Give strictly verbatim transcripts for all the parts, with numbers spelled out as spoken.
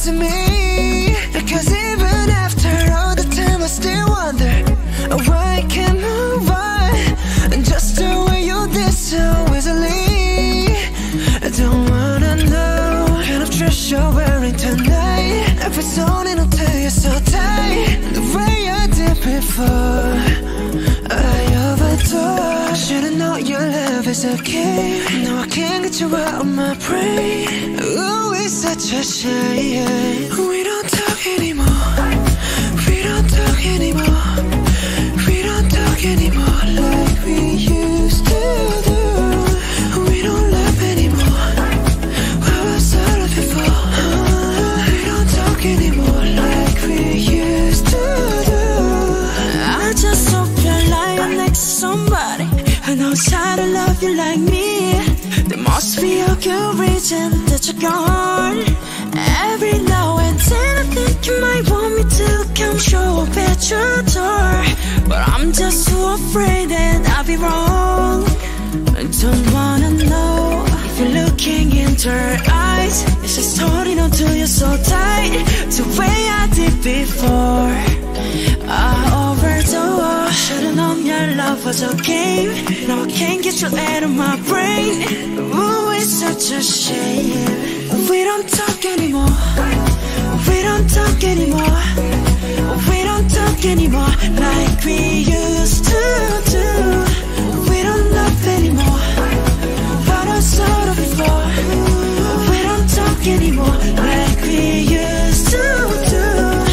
to me. Because even after all the time I still wonder why I can't move on, just the way you did so easily. I don't wanna know what kind of dress you're wearing tonight. If it's on and I'll tell you so tight, the way I did before. I overdose. Should've known your love is a game. No, I can't get you out of my brain. Ooh, it's such a shame. We don't talk anymore. We don't talk anymore. We don't talk anymore like we used to do. We don't love anymore. What was all of it for? We don't talk anymore like we used to do. I just hope you're lying next to somebody who knows how to love you like me. There must be a good reason that you're gone. Every now and then I think you might want me to come show up at your door, but I'm just so afraid that I'll be wrong. I don't wanna know if you're looking into her eyes. It's just holding on to you so tight, the way I did before. I overdosed. Should've known your love was a game. Now I can't get you out of my brain. Ooh, it's such a shame. We don't talk anymore. We don't talk anymore. We don't talk anymore like we used to do. We don't love anymore. What I saw before. We don't talk anymore like we used to do.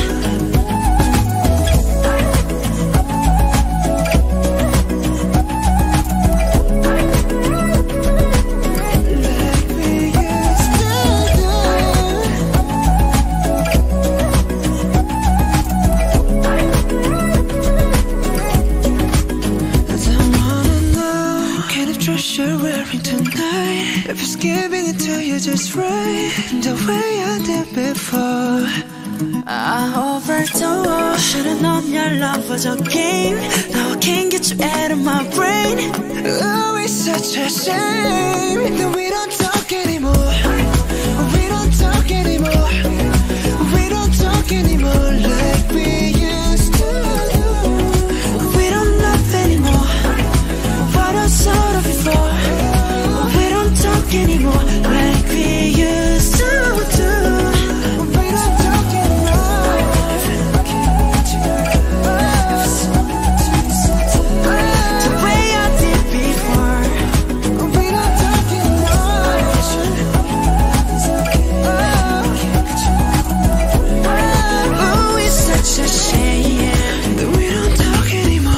You're wearing tonight. If it's giving it to you just right, the way I did before. I overdosed. Should've known your love was a game. Now I can't get you out of my brain. Oh, it's such a shame that we don't talk anymore. We don't talk anymore. We don't talk anymore like we used to do. We don't love anymore. What I saw before. We don't talk anymore like we used to do. We don't talk anymore. The way I did before. We don't talk anymore. Oh, it's such a shame that we don't talk anymore.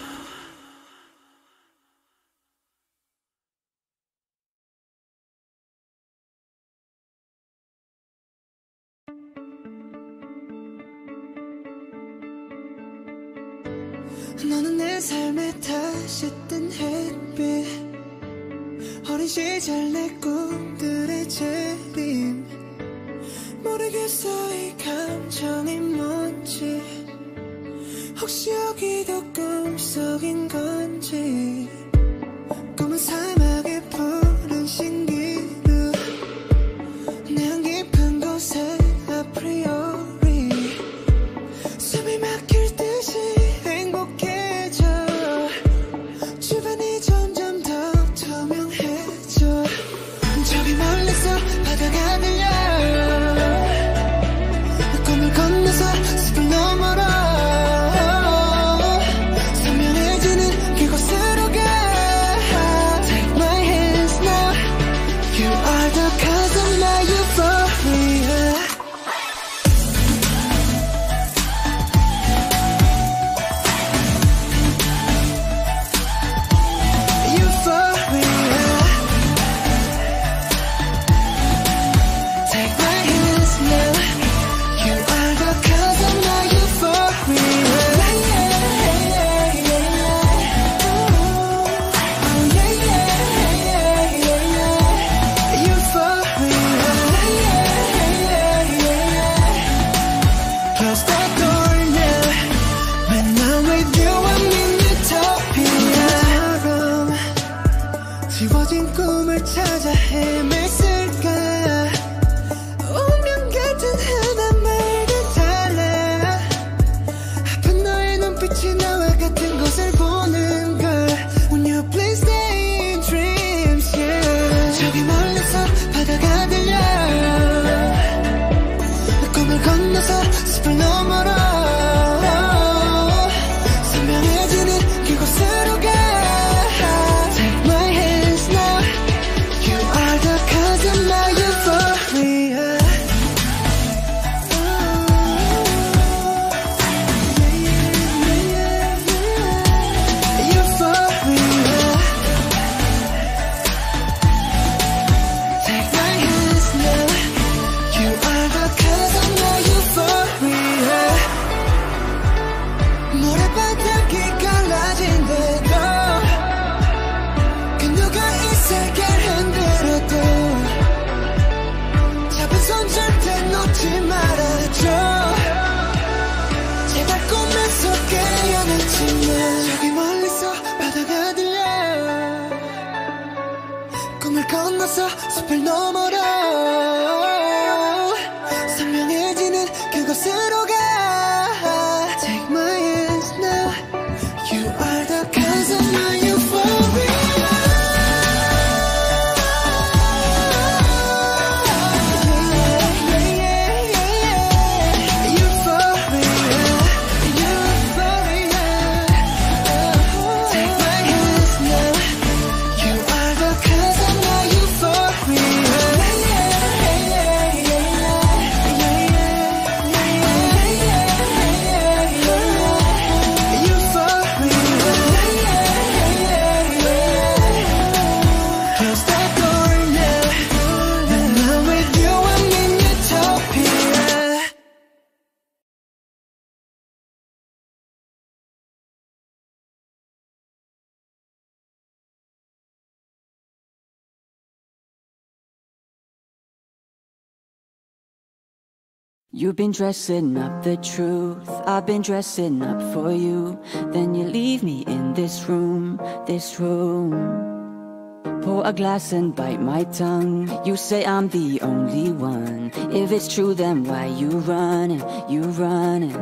너는 내 삶에 다시 뜬 햇빛, 어린 시절 내 꿈들의 재림. 모르겠어 이 감정이 뭔지, 혹시 여기도 꿈속인 건지. 꿈은 사막의 푸른 신기루, 내안 깊은 곳에 아프리오리 숨이 막힐 듯이 행복해져. 주변이 점점 더 투명해져. 저기 멀리서 바다가 들려. 꿈을 건너서 숲을 너머로 선명해지는 그곳으로 가. Take my hands now. You are the cause of my euphoria. 지워진 꿈을 찾아 헤맸을까. 운명 같은 강을 건너서 숲을 너머로 선명해지는 그곳으로 가. Take my hands now. You are the cause of my euphoria. You've been dressing up the truth, I've been dressing up for you. Then you leave me in this room, this room. Pour a glass and bite my tongue. You say I'm the only one. If it's true, then why you running, you running?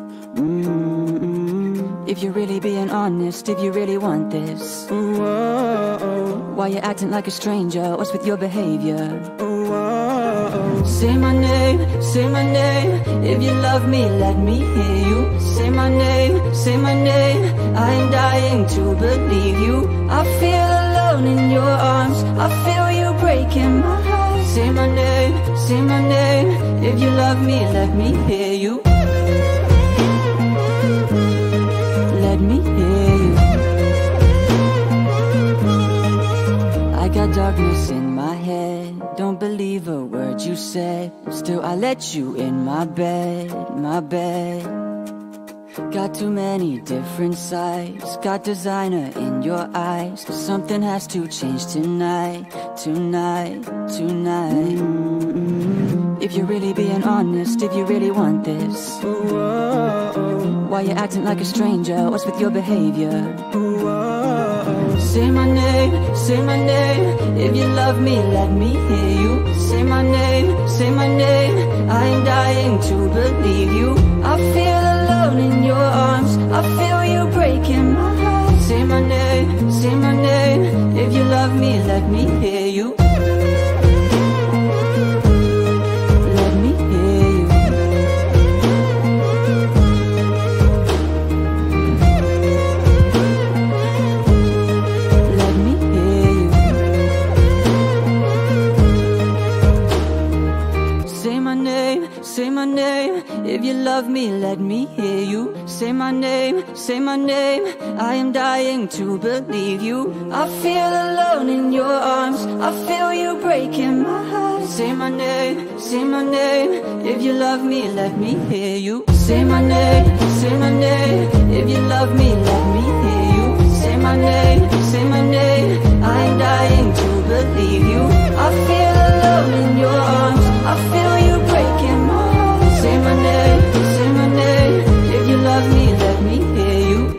Mm-hmm. If you're really being honest, if you really want this, whoa. Why you acting like a stranger? What's with your behavior? Whoa. Say my name, say my name. If you love me, let me hear you. Say my name, say my name. I am dying to believe you. I feel alone in your arms, I feel you breaking my heart. Say my name, say my name. If you love me, let me hear you. Let me hear you. I got darkness in my head, don't believe a word you said. Still I let you in my bed, my bed. Got too many different sides, got designer in your eyes. Something has to change tonight, tonight, tonight. Mm-hmm. If you're really being honest, if you really want this, whoa. Why you acting like a stranger? What's with your behavior? Whoa. Say my name, say my name. If you love me, let me hear you. Say my name, say my name. I am dying to believe you. I feel alone in your arms, I feel you breaking my heart. Say my name, say my name. If you love me, let me hear you. Let me hear you. Let me hear you. Say my name, say my name. If you love me, let me hear you. Say my name, say my name. I am dying to believe you. I feel alone in your arms, I feel you breaking my heart. Say my name, say my name. If you love me, let me hear you. Say my name, say my name. If you love me, let me hear you. Say my name, say my name. I am dying to believe you. I feel alone in your arms, I feel you breaking my heart. Say my name, say my name. If you love me, let me hear you.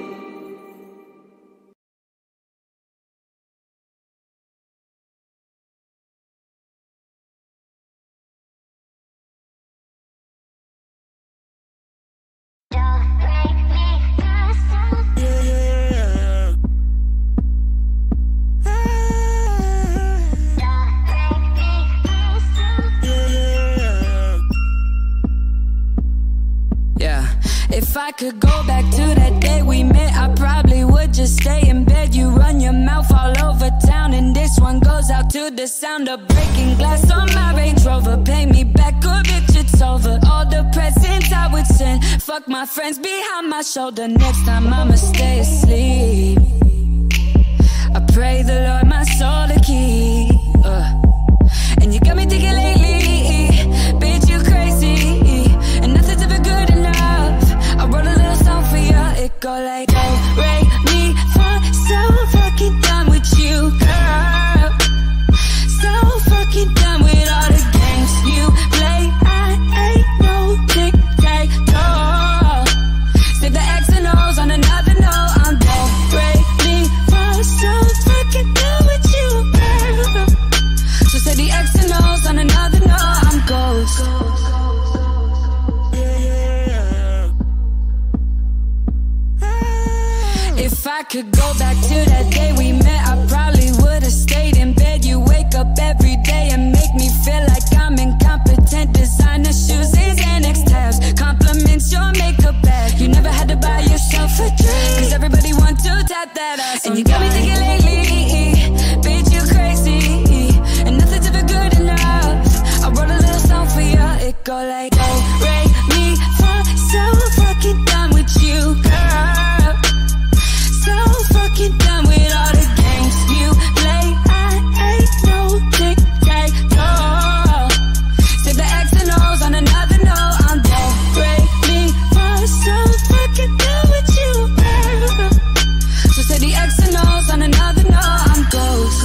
If I could go back to that day we met, I probably would just stay in bed. You run your mouth all over town, and this one goes out to the sound of breaking glass on my Range Rover. Pay me back or bitch, it's over. All the presents I would send, fuck my friends behind my shoulder. Next time I'ma stay asleep. I pray the Lord my soul to keep. uh. And you got me thinking lately, bitch, you crazy, and nothing's ever good enough. I wrote a little song for you, it go like, oh, Ray, me, for so fucking done with you, girl. So fucking done with all the games you play. I ain't no tic-tac-toe. Save the X and O's on another note. I'm done, Ray, me, for so fucking done with you, girl. could go back to that day we met, I probably would've stayed in bed. You wake up every day and make me feel like I'm incompetent. Designer shoes and Xanax tabs, compliments your makeup bag. You never had to buy yourself a drink, cause everybody want to tap that ass. And you got me thinking lately, bitch, you crazy, and nothing's ever good enough. I wrote a little song for you, it go like, oh, Ray, me, fa, so fucking done with you, girl. So fucking done with all the games you play. I ain't no tic-tac-toe. Say the X and O's on another note. I'm don't break me for so fucking done with you, girl. So say the X and O's on another note. I'm ghost.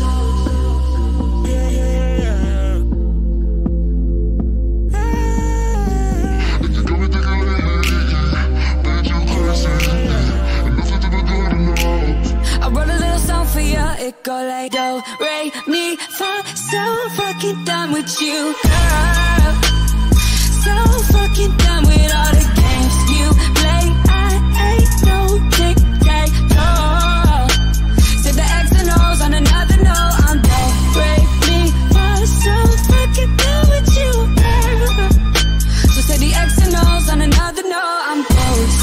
It go like do, re, mi, fa, so fucking done with you, girl. So fucking done with all the games you play. I ain't no tic-tac-toe. Say the X and O's on another note. I'm do, re, mi, fa, so fucking done with you, girl. So say the X and O's on another note. I'm close.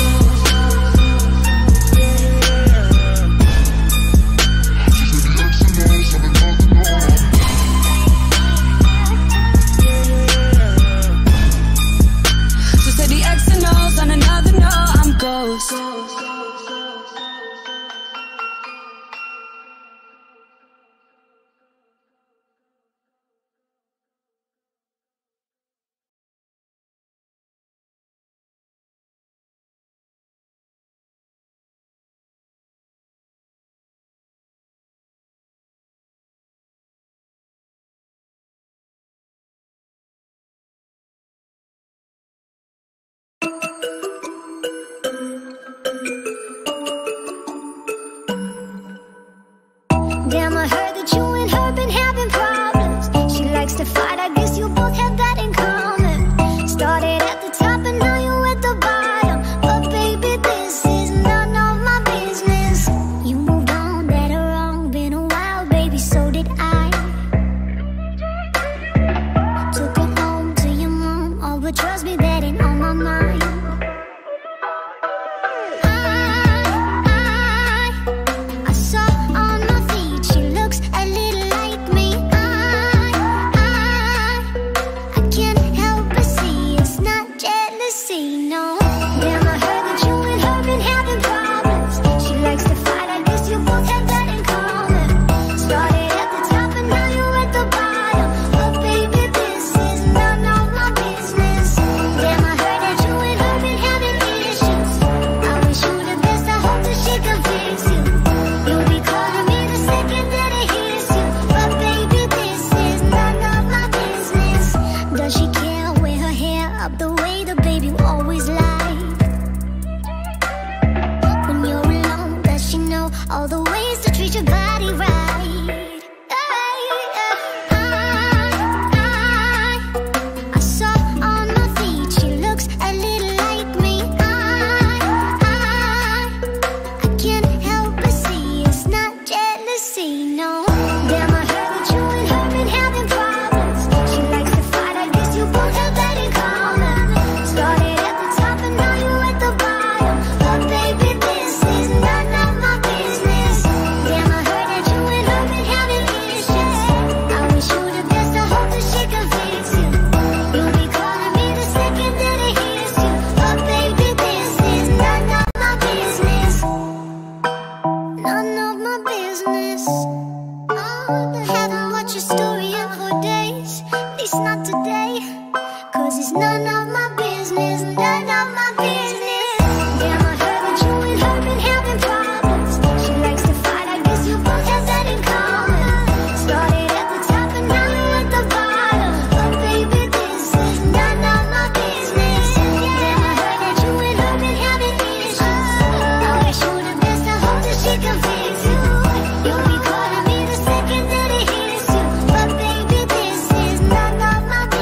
On another note, I'm ghost. Damn, I heard that you and her been having problems. She likes to fight, I guess you both have that in common. Started at the top and now you're at the bottom. But baby, this is none of my business. You moved on, right or wrong, been a while, baby, so did I. Took it home to your mom, oh, but trust me, that ain't on my mind. All the ways to treat your body right. I, I, I, I saw on my feet she looks a little like me. I, I, I can't help but see it's not jealousy, no. Damn, I heard that you and her been having problems. She likes to fight, I guess you both have that in common. Started at the top and now you're at the bottom. But baby, this is none of my business. Damn, I heard that you and her been having issues. I wish you the best, I hope that she can fix you. You'll be calling me the second that it hits you. But baby, this is none of my business. None of my business. Oh, haven't watched your story in four days. At least not today. Cause it's none of my business. None of my business. Damn, I heard that you and her been having problems. She likes to fight, I guess you both have that in common. Started at the top and now you're at the bottom. But baby, this is none of my business. Damn, I heard that you and her been having issues. I wish you the best, I hope that she can fix you. You'll be calling me the second that it hits you. But baby, this is none of my business.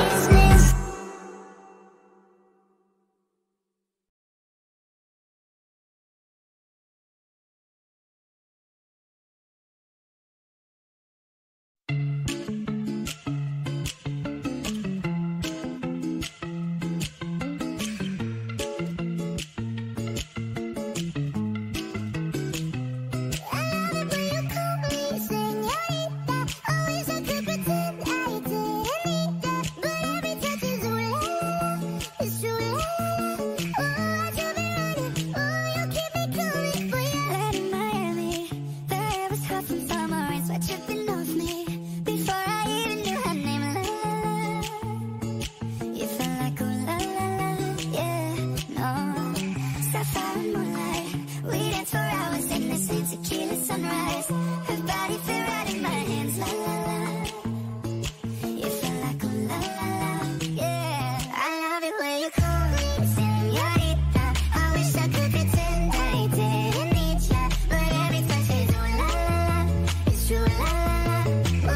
memories were tripping off me before I even knew her name. La la la, you felt like ooh la la la, yeah, no. Sapphire and moonlight, we danced for hours in the same tequila sunrise. Her body fit right in my hands. La la la, you felt like ooh la la la, yeah. I love it when you call me señorita. I wish I could pretend I didn't need ya, but every touch is ooh la la la. It's true la la la, oh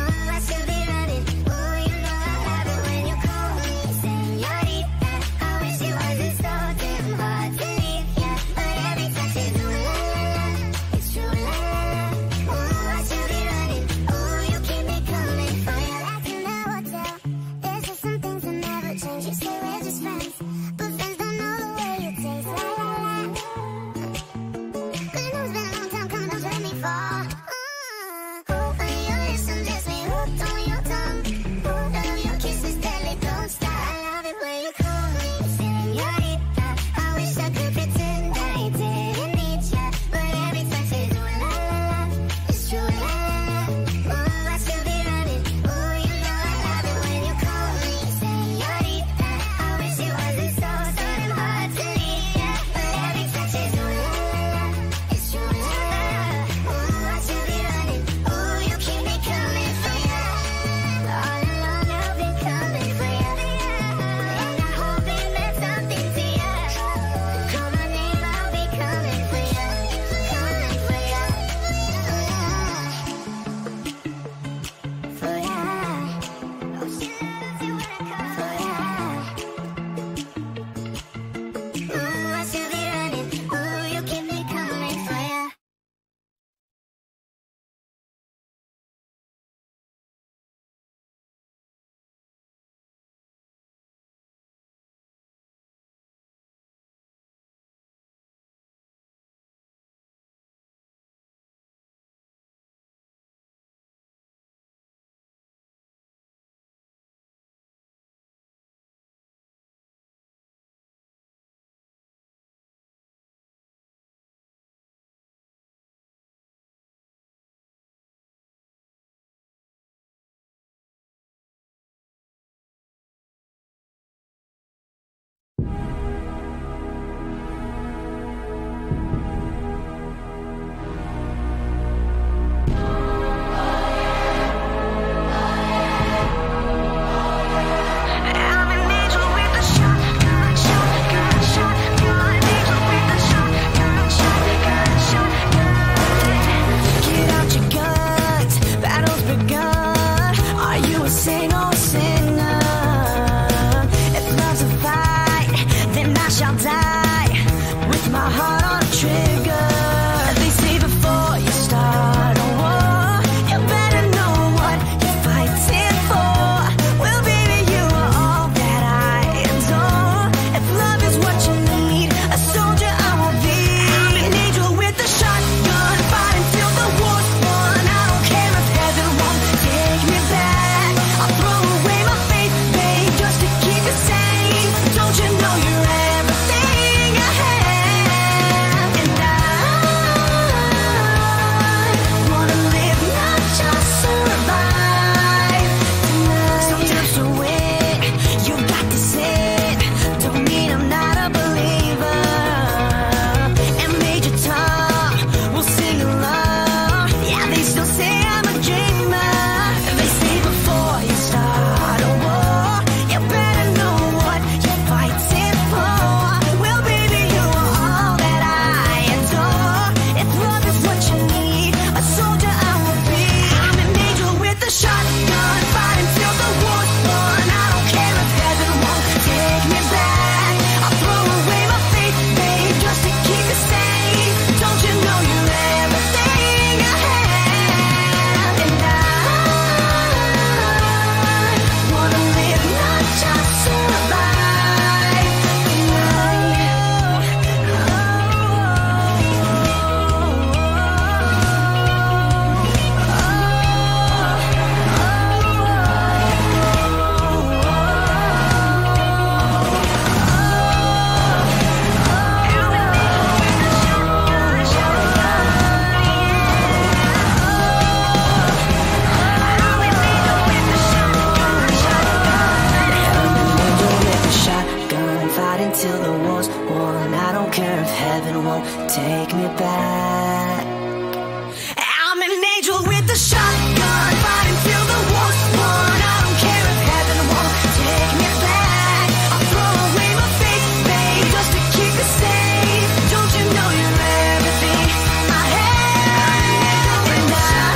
won't take me back. I'm an angel with a shotgun, fighting till the war's won. I don't care if heaven won't take me back. I'll throw away my faith, babe, just to keep it safe. Don't you know you're everything I have? And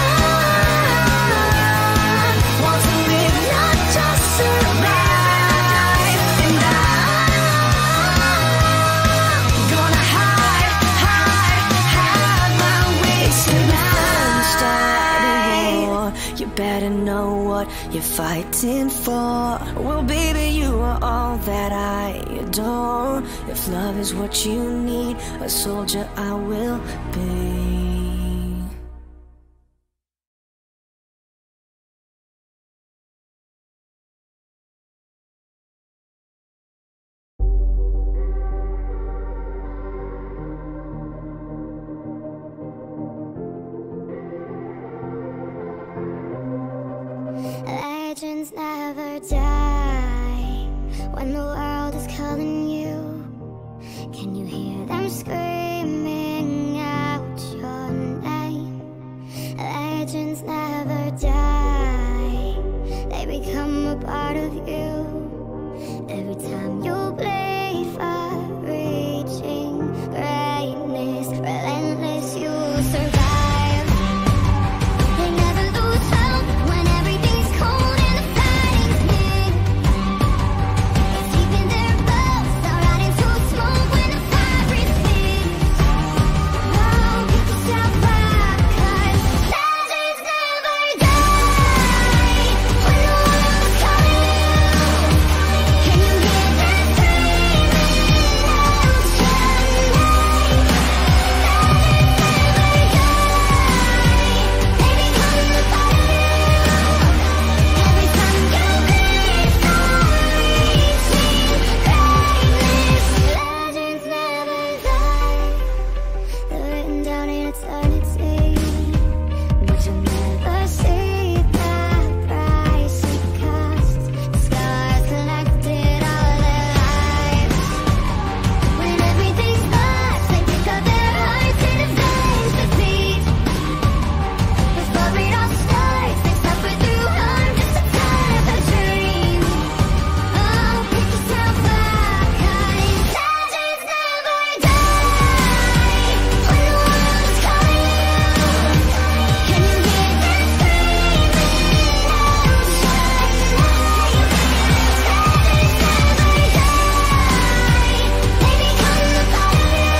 I want to live, not just survive. And I'm gonna hide, hide, hide my ways tonight. Start a war, you better know what you're fighting for. Well, baby, you are all that I adore. If love is what you need, a soldier I will be. Legends never die when the world is calling you. Can you hear them screaming out your name? Legends never die, they become a part of you. Every time you bleed for reaching greatness, relentless, you survive. They never lose hope when everything's cold and the fighting's near. It's deep in their bones, they'll ride into smoke when the fire recedes. Oh, pick yourself up, 'cause legends never die. When the world's calling you, can you hear them screaming out your name? Legends never die, they become a part of you. Every time you bleed for reaching greatness, legends never die. They're written down in eternity, but you'll never see the price it costs. The scars collected all their lives. When everything's lost, they pick up their hearts and the veins that beat. Before it all starts, they suffer through harm just to tell the dream. Oh, pick yourself up, 'cause legends never die. When the world's calling you, can you hear them screaming out your name? Legends never die, they become a part of you.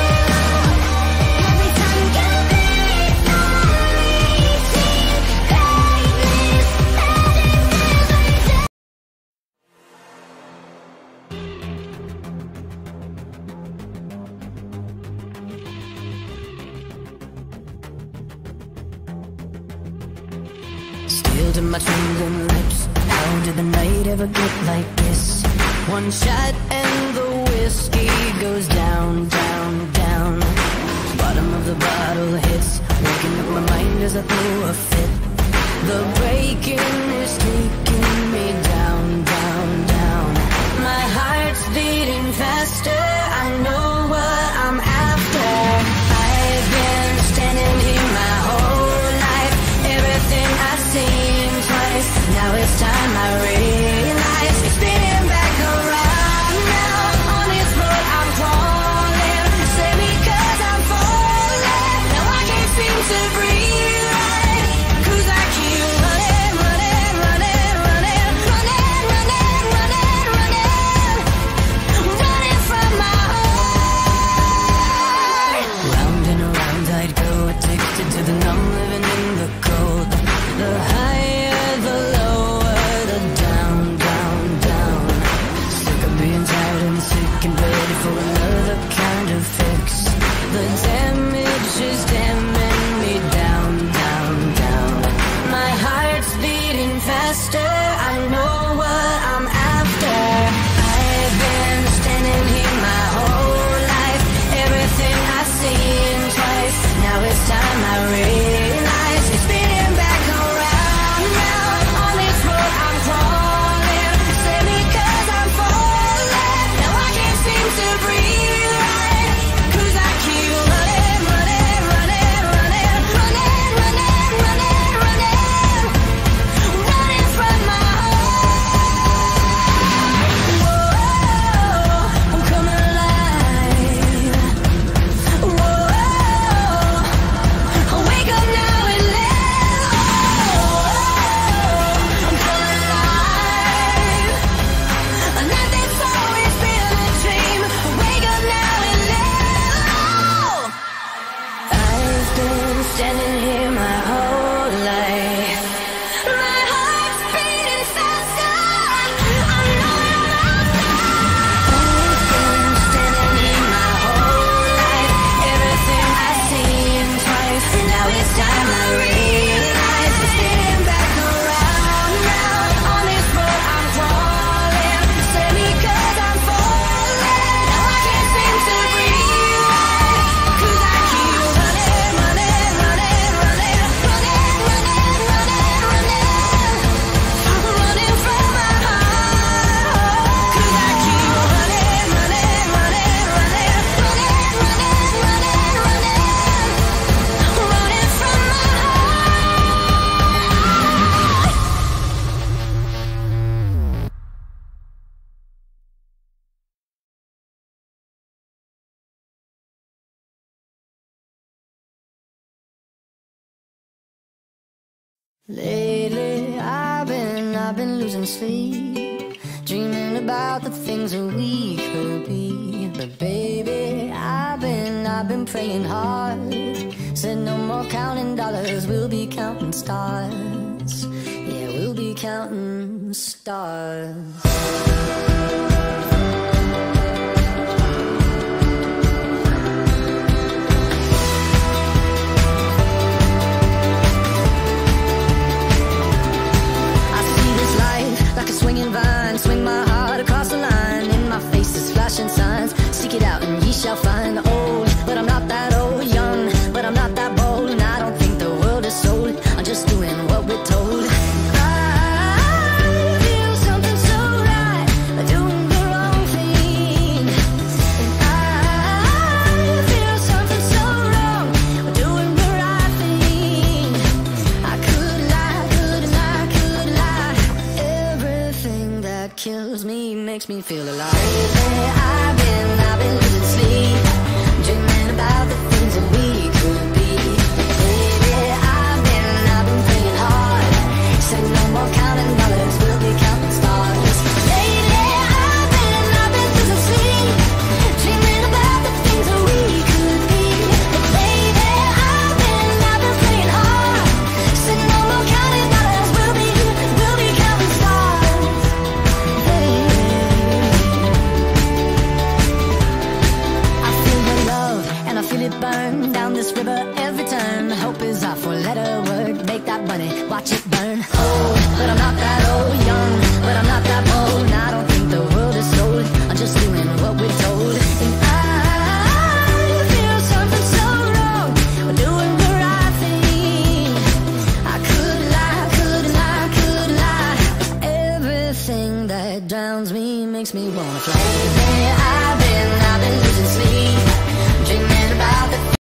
Every time you bleed for reaching greatness, legends never die. Still to my trembling lips, how did the night ever get like this? One shot and the whiskey goes down, down, down. Bottom of the bottle hits, waking up my mind as I throw a fit. The breaking is taking me down, down, down. My heart's beating faster, I know what I'm after. I've been standing here my whole life, everything I've seen twice. Now it's time I realize it's spinning back around now. On this road I'm crawling, save me 'cause I'm falling. Now I can't seem to breathe right, 'cause I keep running, running, running, running, running, running, running, running, running from my heart. Round and around I'd go, addicted to the numb, living in the cold. The higher, the lower, the down, down, down. Sick of being tired and sick and ready for another kind of fix. The damage is damning me down, down, down. My heart's beating faster, I know what I'm after. I've been standing here my whole life, everything I've seen twice. Now it's time I realize it's spinning back around now. On this road I'm crawling, save me 'cause I'm falling. Now I can't seem to breathe right, 'cause I keep running. Lately I've been, I've been losing sleep, dreaming about the things that we could be. But baby, I've been, I've been praying hard. Said no more counting dollars, we'll be counting stars. Yeah, we'll be counting stars. Like a swinging vine, swing my heart across the line. In my face is flashing signs. Seek it out and ye shall find. Old, but I'm not that old. Young, but I'm not that bold. And I don't think the world is sold. I'm just doing what we're told. I feel something so right, doing the wrong thing. And I feel something so wrong, doing the right thing. I could lie, could lie, could lie. Everything that kills me makes me feel alive. Lately I've been, I've been losing sleep, dreaming about the things that we could be. Lately I've been, I've been praying hard. Said no more counting dollars, we'll be counting stars. Lately I've been, I've been losing sleep, dreaming about the things that we could be. Lately I've been, I've been praying hard. Said no more counting dollars, we'll be, we'll be counting stars. I feel the love and I feel it burn down this river every turn. Hope is our four-letter word. Make that money, watch it burn. Old, but I'm not that old. Young, but I'm not that bold. And I don't think the world is sold. I'm just doing what we're told. And I feel something so wrong, we're doing the right thing. I could lie, could lie, could lie. Everything that drowns me makes me wanna fly. Lately I've been, I've been